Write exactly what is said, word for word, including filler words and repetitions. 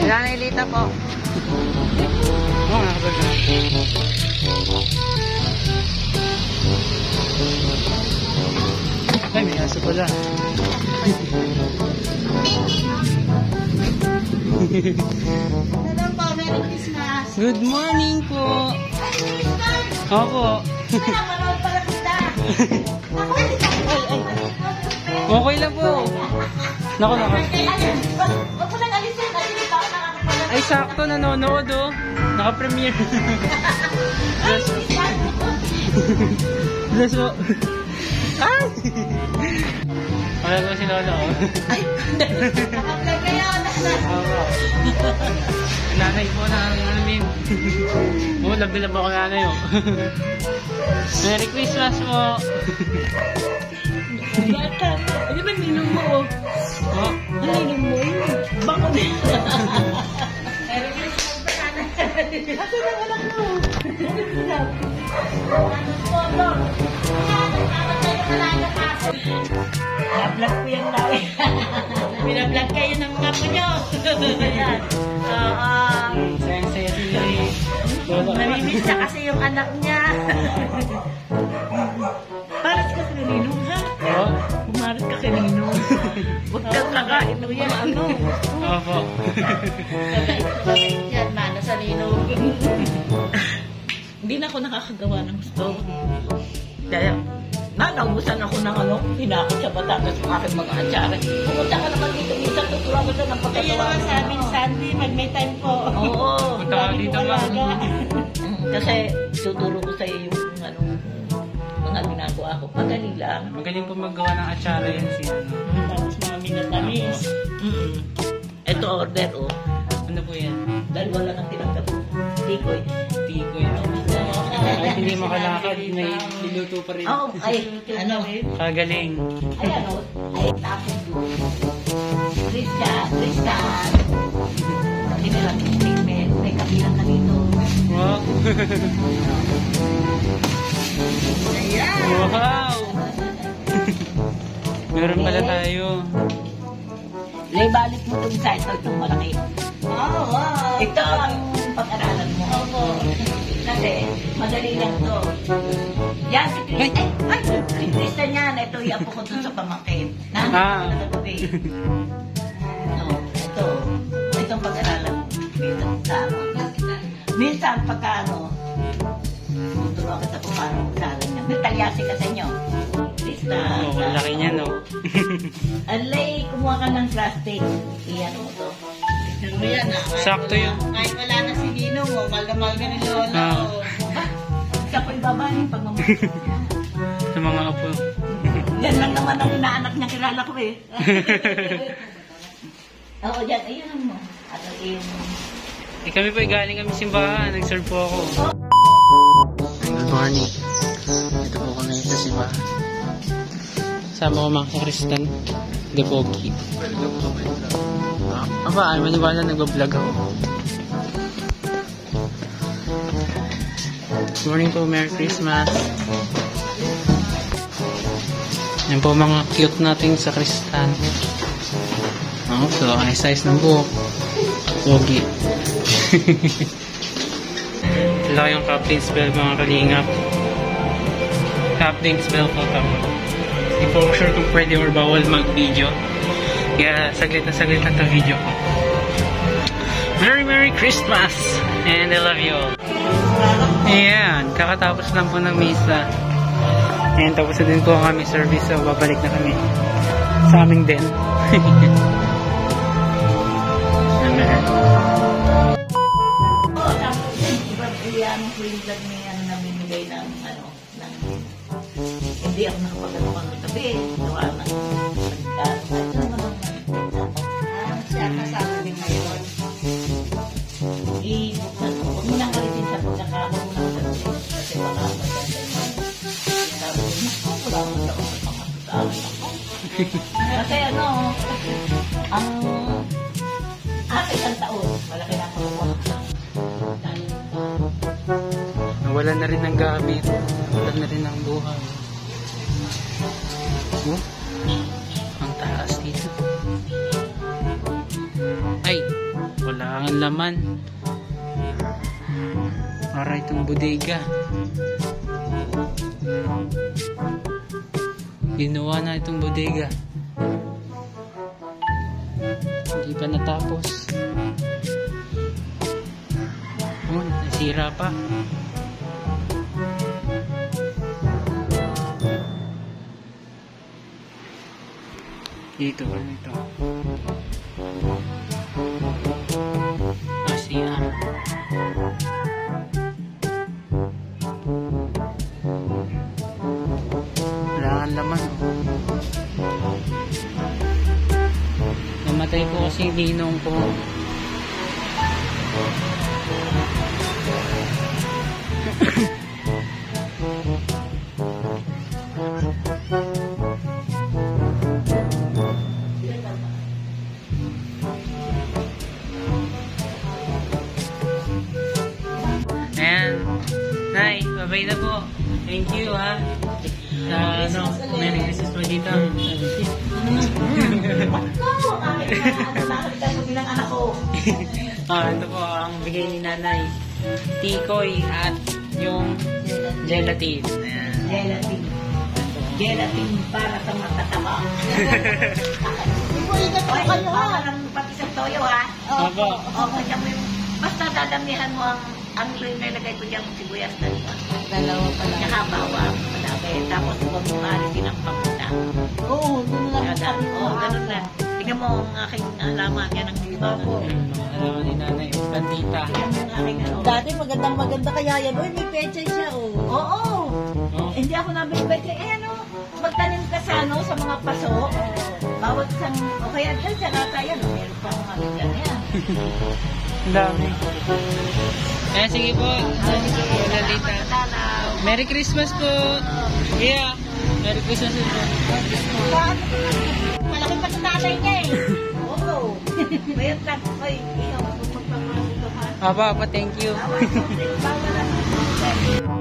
Nanay Lita po. Oo, oh, nakabaga. Ay, may aso pala. Hello po, Merry Christmas. Good morning po. Opo. Wala, manood pala kita. Ako, hindi ka. Okay lang po. Naku, naku. Huwag mo nang alisin. Alisin pa ako nakakapala. Ay, sakto nanonood oh. Naka-premiere. Bless po. Bless po. Ay! Wala ko si Lolo oh. Ay, nakaplay kayo. Opo. Nanay po na namin. Oo, love na love ako nanay oh. Merry Christmas po. Bata. Ano ba ninong mo? Oh. Ano ninong mo? Bako din. Merry Christmas pa sana. Ato na anak mo. Ano po ito? Na-vlog ko yan daw eh. Binablog kayo ng mga po nyo. Ayan. Oo. Saya-saya si Lolo. Namimiss na kasi yung anak niya. Paras ka sa ninong ha? Oo. Pumaras ka kay ninong. Huwag kang kakain mo yan. Ano? Opo. Yan, mana sa ninong. Hindi na ako nakakagawa ng gusto. Kaya, nanaubusan ako ng ano, pinakot sa Batangas ng aking mga atsara. Pumunta ka naman dito, minsan tuturuan ko ng pagkatawa. Kaya naman sabi ni Sandy, mag may time po. Oo. Punta ka dito lang. Kasi tuturo ko sa iyo yung ano, mga ginagawa ko. Madali lang. Magaling po maggawa ng atsara yan si ano. Tapos mga minatamis. Mm-mm. Ito order oh. Ano po yan? Dahil wala kang tinanggap. Tikoy. Tikoy. Kahit hindi makalakad, may niluto pa rin. Oo, ay, ano? Kagaling. Ay, ano? Ay, tapos doon. Christian, Christian. Hindi nila statement. May kabilang ka dito. Wow! Ayan! Wow! Meron pala tayo. Lay, balik mo itong sa ito, itong malaki. Oh, wow! Ito ang pag-aralan mo. Opo. Kasi, madali lang to. Yan, si Christian. Ay, ay, si Christian yan. Ito, iapo ko dun sa pamangkin. Nahanap Ah. ko na gabi. No, ito. Itong pag-aralan mo. Minsan, sa ano. Minsan, pagka ano, tuturuan ka sa kung paano mag-aralan niya. May talyasi ka sa inyo. Christian. Oo, oh, laki niya, no? Alay, kumuha ka ng plastic. Iyan mo to. Tignan mo yan, ah. Sakto yun. Kahit wala na si Nino mo, maldamal ka ni Lolo. Ah. Sa po ibaba niyo pag mamahal. Sa mga apo. Yan lang naman ang inaanak niya, kilala ko eh. Oo, yan. Ayun mo. At ayun. Eh, kami po, galing kami simbahan. Nag-serve po ako. Good morning. Ito po kami sa simbahan. Sama ko mga Kristan. De Pogi. Aba, ay maniwala nag-vlog ako. Good morning po, Merry Christmas. Yan po mga cute nating sa Kristan. Oh, so, ay size ng buhok. Pogi. Ito yung Captain's Bell mga kalingap. Captain's Bell po kami. Hindi po sure kung pwede or bawal mag-video. Kaya saglit na saglit na ito video ko. Merry Merry Christmas! And I love you all. Ayan, kakatapos lang po ng misa. Ayan, tapos na din po ang aming service. So, babalik na kami sa aming den. Oo, tapos iba yan, free vlog niya yan namimigay ng ano, ng hindi ako nakapagano ka ng tabi. Gawa ng pagka, ano naman siya kasama din ngayon. I, ano, huwag mo nang kalitin sa pagkaka, huwag mo nang kalitin kasi baka maganda yun. Sabi ko, wala mo sa mga sa akin ako. Kasi ano, ang aking ang taon, malaki na ako. Nawala na rin ng gamit. Nawala na rin ng buhay. Oh, ang taas dito. Ay, wala. Wala kang laman. Para itong bodega. Ginawa na itong bodega. Hindi pa natapos. Oh, nasira pa. Dito, dito. Nasira. Wala kang laman. Namatay po kasi yung ninong ko. Ayan. Nay, babay na po. Thank you ha. Sa ano, Merry Christmas po dito. Ah, ito po ang bigay ni nanay. Tikoy at yung gelatin. Ayan. Gelatin. Gelatin para sa matataba. Ay, parang pati sa toyo ha. Opo. O, kaya mo yung, basta dadamihan mo ang, ang nilagay ko dyan sibuyas na ito. Dalawa pala. Tsaka bawang, malaki. Tapos huwag mo maalisin ang pamunta. Oo, doon lang Kaya, kami. oo, ganun lang. Tingnan mo ang aking alaman yan ang iba ko. Hmm, alaman ni nanay. Bandita. Tingnan mo ang aking ano. Dati magandang maganda kaya yan. Uy, may pecha siya, oh. Oo. Oh. Hindi ako nabibay. Eh ano, magtanim ka sa ano, sa mga paso. Bawat isang, o kaya dyan sa lata yan. o, Meron pa mga dyan yan. Ang dami. Eh, sige po. Sige, Lalita. Tanaw. Merry Christmas po. Yeah. Merry Christmas po. Malaki pa sa tatay niya eh. Oo. Mayroon lang. Ay, ikaw, magpapapasok ka. Aba, aba, thank you. Bawal, bawal.